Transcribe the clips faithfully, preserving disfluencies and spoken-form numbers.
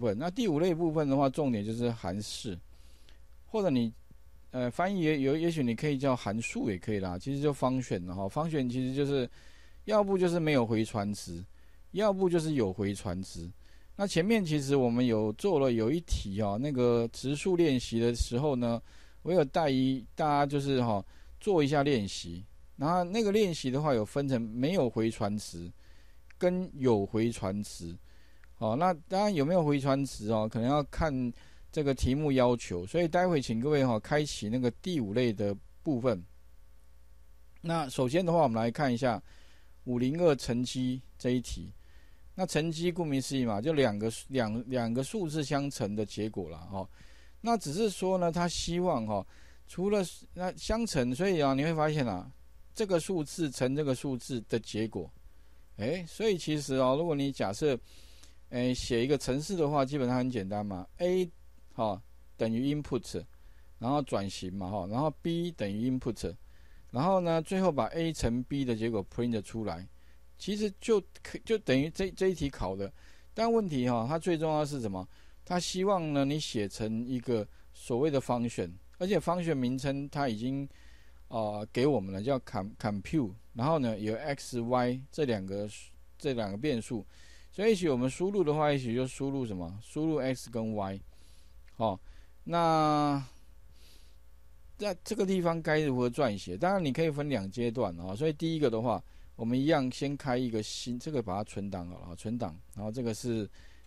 分。那第五类部分的话，重点就是函式，或者你呃翻译也有，也许你可以叫函数也可以啦，其实就function了哈。function 其实就是要不就是没有回传值，要不就是有回传值。那前面其实我们有做了有一题哦，那个值数练习的时候呢，我有带一大家就是哈、哦、做一下练习。然后那个练习的话，有分成没有回传值跟有回传值。好，那当然有没有回传值哦，可能要看这个题目要求，所以待会请各位哈、哦、开启那个第五类的部分。那首先的话，我们来看一下五零二乘积这一题。那乘积顾名思义嘛，就两个两两个数字相乘的结果啦哦。那只是说呢，他希望哈、哦，除了那相乘，所以啊你会发现啊，这个数字乘这个数字的结果，哎，所以其实哦，如果你假设诶，写一个程式的话，基本上很简单嘛。A 哈、哦、等于 input， 然后转型嘛哈，然后 B 等于 input， 然后呢，最后把 A 乘 B 的结果 print 出来，其实就就等于这这一题考的。但问题哈、哦，它最重要的是什么？它希望呢你写成一个所谓的 function， 而且 function 名称它已经啊、呃、给我们了，叫 compute， 然后呢有 x、y 这两个这两个变数。所以也许我们输入的话，也许就输入什么？输入 x 跟 y， 好、哦，那在这个地方该如何撰写？当然你可以分两阶段啊、哦。所以第一个的话，我们一样先开一个新，这个把它存档好了，存档，然后这个是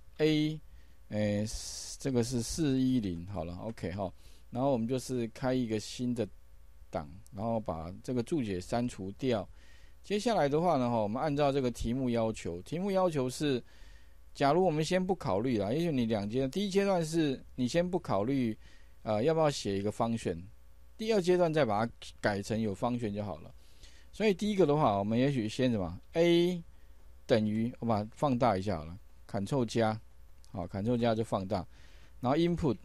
A， 诶，这个是四一零好了 ，OK 哈、哦，然后我们就是开一个新的档，然后把这个注解删除掉。接下来的话呢，我们按照这个题目要求，题目要求是，假如我们先不考虑啦，也许你两阶段，第一阶段是你先不考虑，呃，要不要写一个function，第二阶段再把它改成有function就好了。所以第一个的话，我们也许先什么 ，a 等于，我把它放大一下好了 ，Ctrl 加，好 ，Ctrl 加就放大，然后 input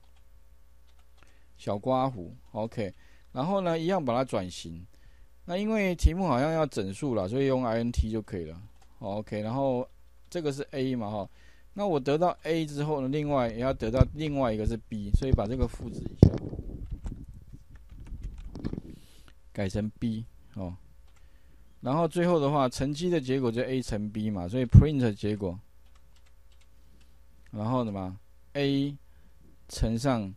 小刮弧 ，OK， 然后呢，一样把它转型。那因为题目好像要整数了，所以用 int 就可以了。OK， 然后这个是 A 嘛哈，那我得到 A 之后呢，另外也要得到另外一个是 B， 所以把这个复制一下，改成 B 哦。然后最后的话，乘积的结果就 A 乘 B 嘛，所以 print 结果，然后什么 A 乘上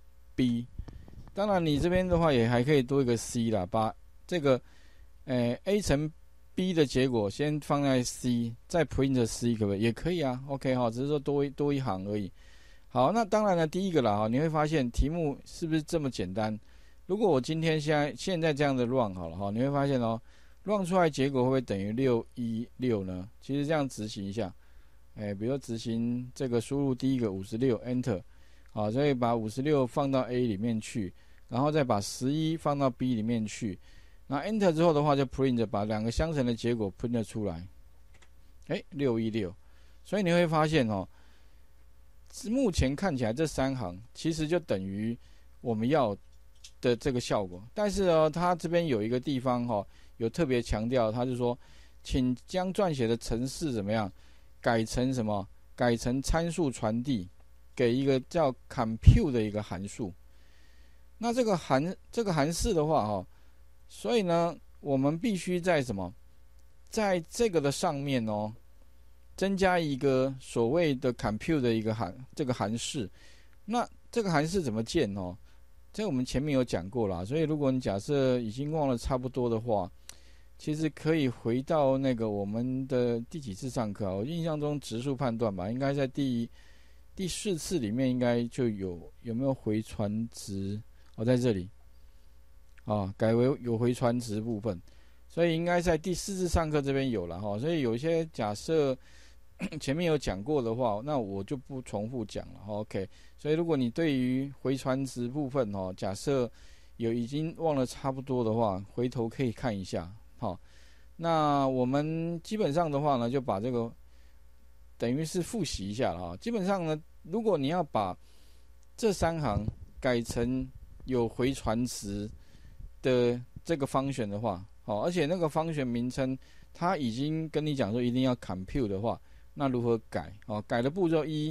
B。当然你这边的话也还可以多一个 C 啦，把这个，诶 A 乘 B 的结果先放在 C， 再 print C 可不可以？也可以啊 ，OK 哈，只是说多一多一行而已。好，那当然了，第一个啦哈，你会发现题目是不是这么简单？如果我今天现在现在这样的 run 好了哈，你会发现哦 ，run 出来结果会不会等于六一六呢？其实这样执行一下，诶，比如说执行这个输入第一个五十六 Enter， 好，所以把五十六放到 A 里面去，然后再把十一放到 B 里面去。那 Enter 之后的话，就 print 把两个相乘的结果 print 出来，哎，六一六，所以你会发现哦，目前看起来这三行其实就等于我们要的这个效果，但是呢，它这边有一个地方哈、哦，有特别强调，他就说，请将撰写的程式怎么样改成什么？改成参数传递给一个叫 compute 的一个函数。那这个函这个函式的话哈、哦。所以呢，我们必须在什么，在这个的上面哦，增加一个所谓的 compute 的一个函这个函式。那这个函式怎么建哦？这我们前面有讲过啦，所以如果你假设已经忘了差不多的话，其实可以回到那个我们的第几次上课啊？我印象中值数判断吧，应该在第第四次里面应该就有有没有回传值？哦，在这里。啊，改为有回传值部分，所以应该在第四次上课这边有了哈。所以有些假设前面有讲过的话，那我就不重复讲了。OK， 所以如果你对于回传值部分哦，假设有已经忘了差不多的话，回头可以看一下。好，那我们基本上的话呢，就把这个等于是复习一下了哈。基本上呢，如果你要把这三行改成有回传值的这个function的话，好，而且那个function名称它已经跟你讲说一定要 compute 的话，那如何改？哦，改的步骤一，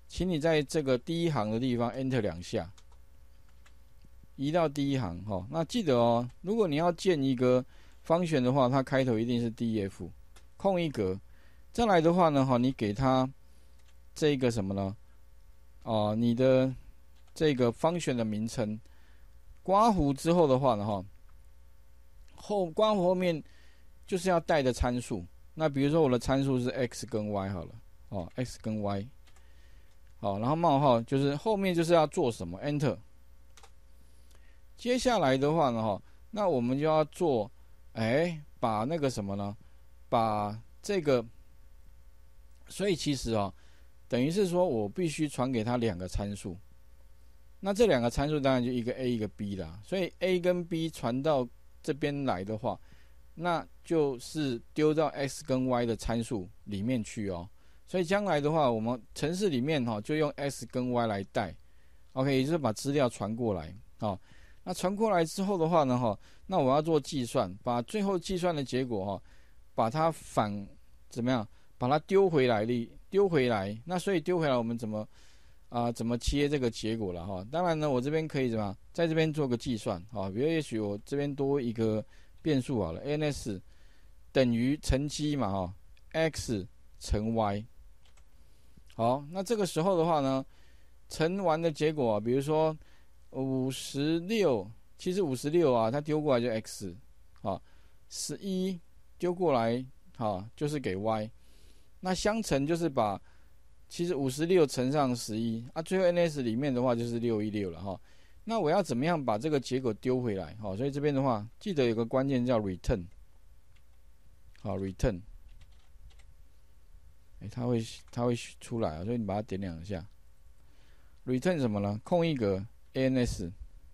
请你在这个第一行的地方 Enter 两下，移到第一行哈。那记得哦，如果你要建一个方选的话，它开头一定是 D F， 空一格。再来的话呢，哈，你给它这个什么呢？哦、呃，你的这个方选的名称，刮弧之后的话呢，哈，后刮弧后面就是要带的参数。那比如说我的参数是 x 跟 y 好了，哦 ，x 跟 y， 好，然后冒号就是后面就是要做什么 ，Enter。接下来的话呢，哈，那我们就要做，哎，把那个什么呢？把这个，所以其实啊、哦，等于是说我必须传给他两个参数。那这两个参数当然就一个 A 一个 B 啦。所以 A 跟 B 传到这边来的话，那就是丢到 x 跟 y 的参数里面去哦。所以将来的话，我们程式里面哈、哦、就用 x 跟 y 来带 ，OK， 也就是把资料传过来哦。那传过来之后的话呢，哈，那我要做计算，把最后计算的结果哈，把它反怎么样，把它丢回来哩，丢回来。那所以丢回来，我们怎么啊、呃、怎么切这个结果了哈？当然呢，我这边可以怎么样，在这边做个计算啊，比如也许我这边多一个变数好了 ，ans 等于乘积嘛哈 ，x 乘 y。好，那这个时候的话呢，乘完的结果、啊，比如说。五十六，其实五十六啊，它丢过来就 x， 啊，十一丢过来，啊，就是给 y， 那相乘就是把，其实五十六乘上十一，啊，最后 ns 里面的话就是六一六了哈。那我要怎么样把这个结果丢回来？好，所以这边的话，记得有个关键叫 return， 好 return， 哎，它会它会出来啊，所以你把它点两下 ，return 什么呢？空一格。ans，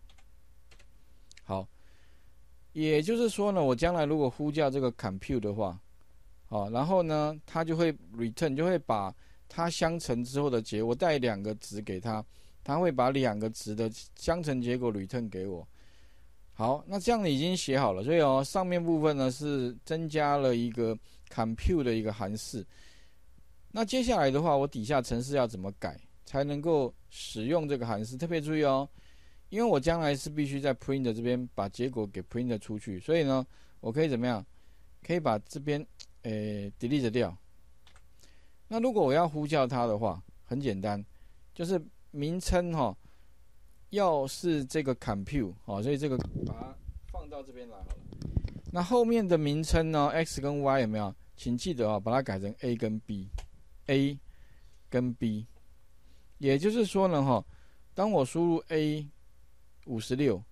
好，也就是说呢，我将来如果呼叫这个 compute 的话，好，然后呢，它就会 return， 就会把它相乘之后的结果带两个值给它，它会把两个值的相乘结果 return 给我。好，那这样已经写好了，所以哦，上面部分呢是增加了一个 compute 的一个函式。那接下来的话，我底下程式要怎么改？才能够使用这个函式，特别注意哦，因为我将来是必须在 print 这边把结果给 print 出去，所以呢，我可以怎么样？可以把这边诶 delete 掉。那如果我要呼叫它的话，很简单，就是名称哈、哦，要是这个 compute 好，所以这个把它放到这边来好了。那后面的名称呢 ，x 跟 y 有没有？请记得啊、哦，把它改成 a 跟 b，a 跟 b。也就是说呢，哈，当我输入 A 五十六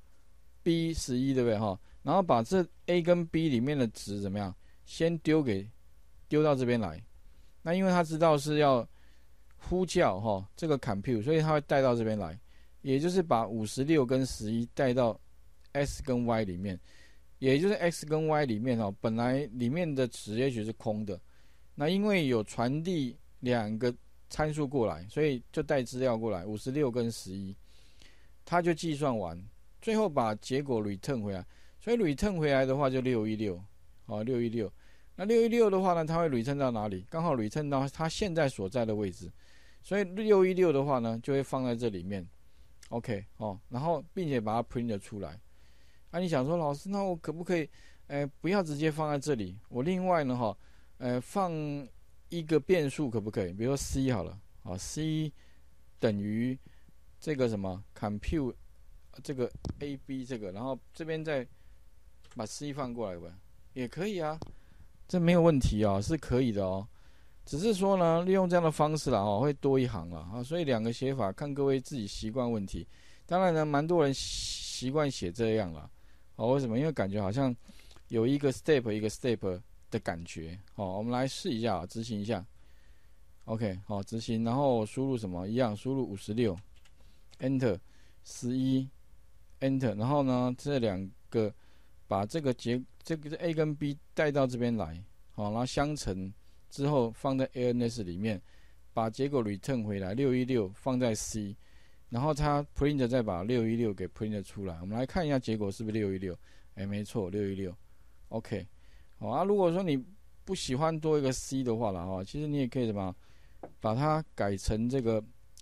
B 十一，对不对哈？然后把这 A 跟 B 里面的值怎么样，先丢给丢到这边来。那因为他知道是要呼叫哈这个 compute， 所以他会带到这边来，也就是把五十六跟十一带到 x 跟 y 里面，也就是 x 跟 y 里面哈，本来里面的值也许是空的，那因为有传递两个参数过来，所以就带资料过来，五十六跟十一，它就计算完，最后把结果 return 回来。所以 return 回来的话就六一六，好六一六。那六一六的话呢，它会 return 到哪里？刚好 return 到它现在所在的位置，所以六一六的话呢，就会放在这里面。OK 哦，然后并且把它 print 出来。啊，你想说老师，那我可不可以，呃，不要直接放在这里？我另外呢，哈，呃，放一个变数可不可以？比如说 c 好了，啊 c 等于这个什么 compute 这个 ab 这个，然后这边再把 c 放过来吧，也可以啊，这没有问题啊，是可以的哦。只是说呢，利用这样的方式啦，哦，会多一行了啊，所以两个写法看各位自己习惯问题。当然呢，蛮多人习惯写这样啦，哦，为什么？因为感觉好像有一个 step 一个 step。的感觉，好，我们来试一下，执行一下。OK， 好，执行，然后输入什么？一样，输入五十六 ，Enter， 十一 ，Enter， 然后呢，这两个把这个结这个 A 跟 B 带到这边来，好，然后相乘之后放在 A N S 里面，把结果 return 回来，六一六放在 C， 然后它 print 再把六一六给 print 出来。我们来看一下结果是不是六一六？哎，没错，六一六 ，OK。好啊，如果说你不喜欢多一个 C 的话了哈，其实你也可以什么，把它改成这个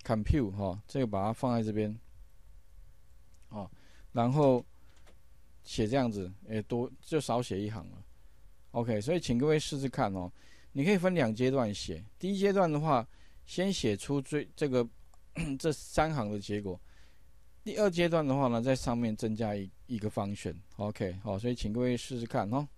compute 哈、哦，这个把它放在这边，哦，然后写这样子，诶，多就少写一行了。OK， 所以请各位试试看哦。你可以分两阶段写，第一阶段的话，先写出最这个这三行的结果。第二阶段的话呢，在上面增加一一个方选 ，OK， 好，所以请各位试试看哦。